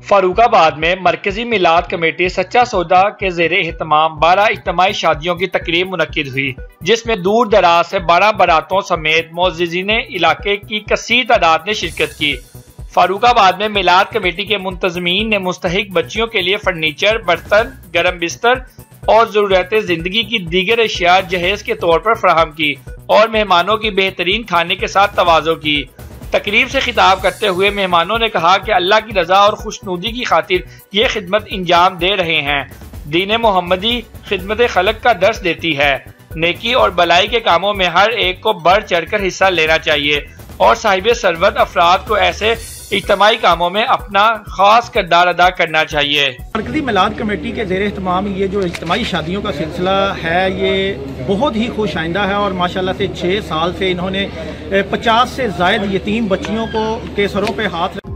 फारूकाबाद में मरकजी मिलाद कमेटी सच्चा सौदा के ज़ेरे एहतमाम 12 इज्तिमाई शादियों की तकरीब मुनक्किद हुई, जिसमें दूर दराज से 12 बारातों समेत मोअज़्ज़िज़ीन इलाके की कसीर तादाद ने शिरकत की। फारूकाबाद में मिलाद कमेटी के मुंतज़मीन ने मुस्तहिक बच्चियों के लिए फर्नीचर, बर्तन, गर्म बिस्तर और ज़रूरत ज़िंदगी की दीगर अशिया जहेज के तौर पर फराहम की और मेहमानों की बेहतरीन खाने के साथ तवाज़ो की। तकरीब से खिताब करते हुए मेहमानों ने कहा कि अल्लाह की रजा और खुशनुदी की खातिर ये खिदमत इंजाम दे रहे हैं। दीन मोहम्मदी खिदमत खलक का दर्स देती है। नेकी और भलाई के कामों में हर एक को बढ़ चढ़कर हिस्सा लेना चाहिए और साहिब सरवत अफराद को ऐसे इज्तिमाई कामों में अपना खास किरदार अदा करना चाहिए। मरकजी मिलाद कमेटी के ज़ेरे एहतमाम ये जो इज्तिमाई शादियों का सिलसिला है ये बहुत ही खुश आइंदा है और माशाल्लाह से 6 साल से इन्होंने 50 से ज़ायद यतीम बच्चियों को के सरों पे हाथ